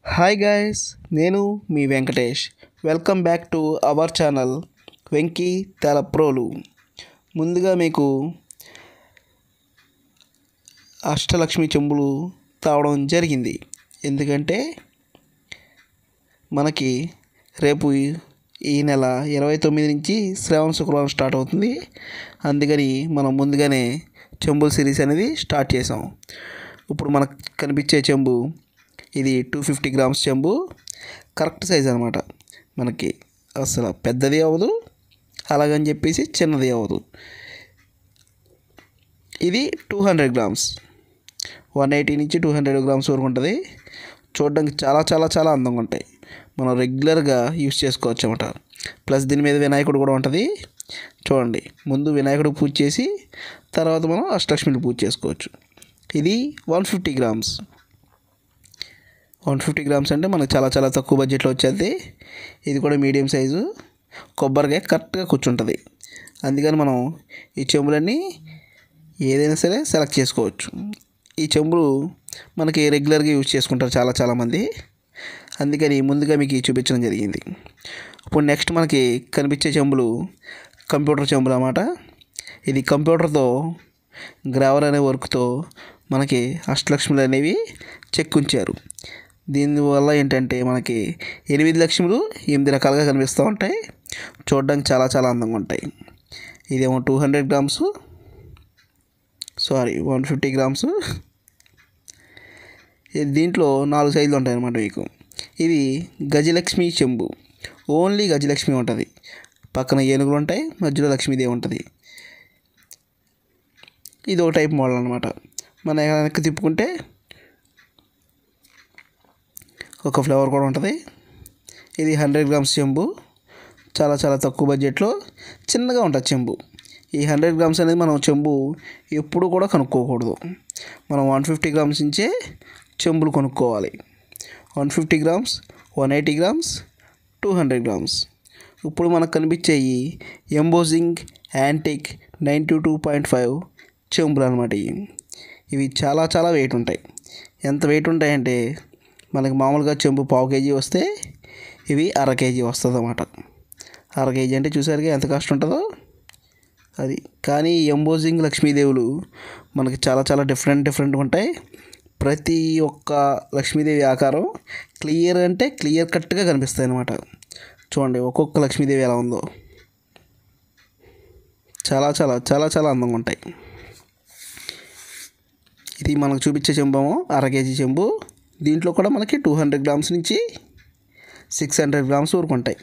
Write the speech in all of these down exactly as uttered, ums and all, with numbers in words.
Hi guys, నేను మీ Venkatesh. Welcome back to our channel Venky Telaprolu. ముందుగా మీకు అష్టలక్ష్మి చెంబులు తావడం జరిగింది. ఎందుకంటే మనకి రేపు ఈ నెల ఇరవై తొమ్మిది నుంచి శ్రావణ శుక్రవారం స్టార్ట్ అవుతుంది. అందుకని మనం ముందుగానే చెంబుల సిరీస్ అనేది స్టార్ట్ చేసాం. ఇప్పుడు మనకు కనిపించే చెంబు ఇది టూ ఫిఫ్టీ గ్రామ్స్ చెంబు. కరెక్ట్ సైజ్ అనమాట. మనకి అసలు పెద్దది అవ్వదు, అలాగని చెప్పేసి చిన్నది అవ్వదు. ఇది two hundred grams one eighty నుంచి టూ హండ్రెడ్ గ్రామ్స్ వరకు ఉంటుంది. చూడడానికి చాలా చాలా చాలా అందంగా ఉంటాయి. మనం రెగ్యులర్గా యూస్ చేసుకోవచ్చు అన్నమాట. ప్లస్ దీని మీద వినాయకుడు కూడా ఉంటుంది. చూడండి, ముందు వినాయకుడు పూజ చేసి తర్వాత మనం అష్టలక్ష్మిని పూజ చేసుకోవచ్చు. ఇది one fifty grams one fifty grams అంటే మనకు చాలా చాలా తక్కువ బడ్జెట్లో వచ్చేది. ఇది కూడా మీడియం సైజు కొబ్బరికాయ కరెక్ట్గా కూర్చుంటుంది. అందుకని మనం ఈ చెంబులన్నీ ఏదైనా సరే సెలెక్ట్ చేసుకోవచ్చు. ఈ చెంబులు మనకి రెగ్యులర్గా యూజ్ చేసుకుంటారు చాలా చాలామంది. అందుకని ముందుగా మీకు చూపించడం జరిగింది. ఇప్పుడు నెక్స్ట్ మనకి కనిపించే చెంబులు కంప్యూటర్ చెంబులు అన్నమాట. ఇది కంప్యూటర్తో గ్రావర్ అనే వర్క్తో మనకి అష్టలక్ష్ములు అనేవి చెక్కుంచారు. దీనివల్ల ఏంటంటే మనకి ఎనిమిది లక్ష్ములు ఎనిమిది రకాలుగా కనిపిస్తూ ఉంటాయి. చూడడానికి చాలా చాలా అందంగా ఉంటాయి. ఇదేమో two hundred grams sorry one fifty grams. దీంట్లో నాలుగు సైజులు ఉంటాయి అన్నమాట మీకు. ఇది గజలక్ష్మి చెంబు. ఓన్లీ గజలక్ష్మి ఉంటుంది. పక్కన ఏనుగులు ఉంటాయి, మధ్యలో లక్ష్మీదేవి ఉంటుంది. ఇది ఒక టైప్ మోడల్ అనమాట. మన వెనక్కి తిప్పుకుంటే ఒక ఫ్లవర్ కూడా ఉంటుంది. ఇది హండ్రెడ్ గ్రామ్స్ చెంబు. చాలా చాలా తక్కువ బడ్జెట్లో చిన్నగా ఉంటుంది చెంబు. ఈ హండ్రెడ్ గ్రామ్స్ అనేది మనం చెంబు ఎప్పుడు కూడా కనుక్కోకూడదు. మనం వన్ ఫిఫ్టీ గ్రామ్స్ నుంచే చెంబులు కొనుక్కోవాలి. One fifty grams one eighty grams two hundred grams. ఇప్పుడు మనకు కనిపించేవి embossing antique ninety two point five చెంబులు అనమాట. ఇవి చాలా చాలా వెయిట్ ఉంటాయి. ఎంత వెయిట్ ఉంటాయంటే మనకి మామూలుగా చెంబు పావు కేజీ వస్తే ఇవి అర కేజీ వస్తుంది అన్నమాట. అర కేజీ అంటే చూసారుగా ఎంత కాస్ట్ ఉంటుందో అది. కానీ ఎంబోజింగ్ లక్ష్మీదేవులు మనకి చాలా చాలా డిఫరెంట్ డిఫరెంట్గా ఉంటాయి. ప్రతి ఒక్క లక్ష్మీదేవి ఆకారం క్లియర్ అంటే క్లియర్ కట్గా కనిపిస్తాయి అన్నమాట. చూడండి ఒక్కొక్క లక్ష్మీదేవి ఎలా ఉందో. చాలా చాలా చాలా చాలా అందంగా ఉంటాయి. ఇది మనకు చూపించే చెంబేమో అర కేజీ చెంబు. దీంట్లో కూడా మనకి టూ హండ్రెడ్ గ్రామ్స్ నుంచి సిక్స్ హండ్రెడ్ గ్రామ్స్ వరకు ఉంటాయి.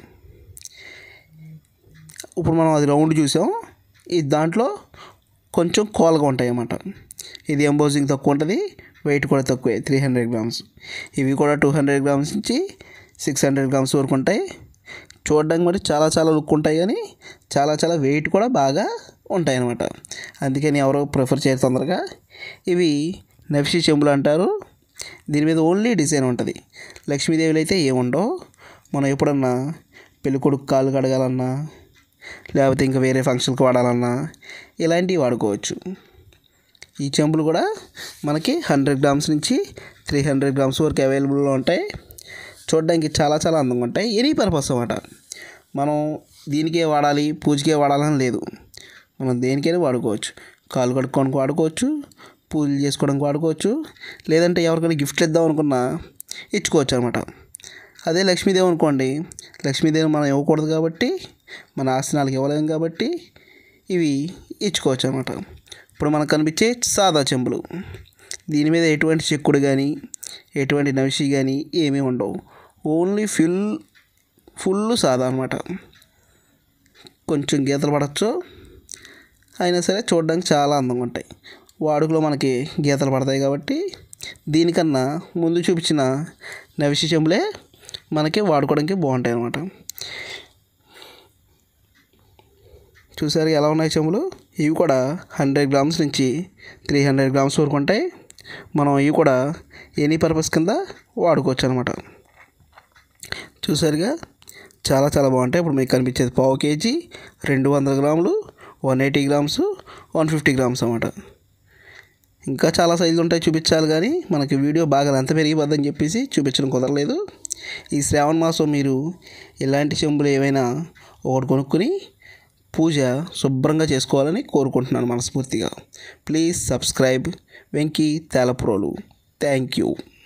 ఇప్పుడు మనం అది రౌండ్ చూసాం. ఇది దాంట్లో కొంచెం కోలగా ఉంటాయి అన్నమాట. ఇది ఎంబోజింగ్ తక్కువ ఉంటుంది, వెయిట్ కూడా తక్కువే, త్రీ హండ్రెడ్ గ్రామ్స్. ఇవి కూడా టూ హండ్రెడ్ గ్రామ్స్ నుంచి సిక్స్ హండ్రెడ్ గ్రామ్స్ వరకు ఉంటాయి. చూడడానికి మరి చాలా చాలా లుక్ ఉంటాయి, కానీ చాలా చాలా వెయిట్ కూడా బాగా ఉంటాయి అన్నమాట. అందుకని ఎవరో ప్రిఫర్ చేయరు తొందరగా. ఇవి నఫిషి చెంబులు అంటారు. దీని మీద ఓన్లీ డిజైన్ ఉంటుంది. లక్ష్మీదేవులు అయితే ఏముండవు. మనం ఎప్పుడన్నా పెళ్ళికొడుకు కాళ్ళు కడగాలన్నా లేకపోతే ఇంకా వేరే ఫంక్షన్కి వాడాలన్నా ఇలాంటివి వాడుకోవచ్చు. ఈ చెంబులు కూడా మనకి హండ్రెడ్ గ్రామ్స్ నుంచి త్రీ హండ్రెడ్ గ్రామ్స్ వరకు అవైలబుల్లో ఉంటాయి. చూడడానికి చాలా చాలా అందంగా ఉంటాయి. ఎనీ పర్పస్ అన్నమాట. మనం దీనికే వాడాలి, పూజకే వాడాలని లేదు. మనం దేనికైనా వాడుకోవచ్చు. కాళ్ళు కడుక్కోవడానికి వాడుకోవచ్చు, పూజలు చేసుకోవడానికి వాడుకోవచ్చు, లేదంటే ఎవరికైనా గిఫ్ట్లు ఇద్దాం అనుకున్నా ఇచ్చుకోవచ్చు అనమాట. అదే లక్ష్మీదేవి అనుకోండి, లక్ష్మీదేవి మనం ఇవ్వకూడదు కాబట్టి, మన ఆసనాలకు ఇవ్వలేము కాబట్టి ఇవి ఇచ్చుకోవచ్చు అనమాట. ఇప్పుడు మనకు కనిపించే సాదా చెంబులు. దీని మీద ఎటువంటి చెక్కుడు కానీ ఎటువంటి నవిషి కానీ ఏమీ ఉండవు. ఓన్లీ ఫుల్ ఫుల్ సాదా అనమాట. కొంచెం గీతలు పడవచ్చు, అయినా సరే చూడడానికి చాలా అందంగా ఉంటాయి. వాడుకలో మనకి గీతలు పడతాయి కాబట్టి దీనికన్నా ముందు చూపించిన నవిషి చెంబులే మనకి వాడుకోవడానికి బాగుంటాయి అన్నమాట. చూసారు ఎలా ఉన్నాయి చెంబులు. ఇవి కూడా హండ్రెడ్ గ్రామ్స్ నుంచి త్రీ హండ్రెడ్ గ్రామ్స్ వరకు ఉంటాయి. మనం ఇవి కూడా ఎనీ పర్పస్ కింద వాడుకోవచ్చు అనమాట. చూసారుగా చాలా చాలా బాగుంటాయి. ఇప్పుడు మీకు కనిపించేది పావు కేజీ, రెండు వందల గ్రాములు, one eighty grams, one fifty grams అన్నమాట. ఇంకా చాలా సైజులు ఉంటాయి చూపించాలి, కానీ మనకి వీడియో బాగా ఎంత పెరిగిపోద్దని చెప్పేసి చూపించడం కుదరలేదు. ఈ శ్రావణ మాసం మీరు ఇలాంటి చెంబులు ఏవైనా ఒకటి కొనుక్కొని పూజ శుభ్రంగా చేసుకోవాలని కోరుకుంటున్నాను మనస్ఫూర్తిగా. Please subscribe Venky Telaprolu. Thank you.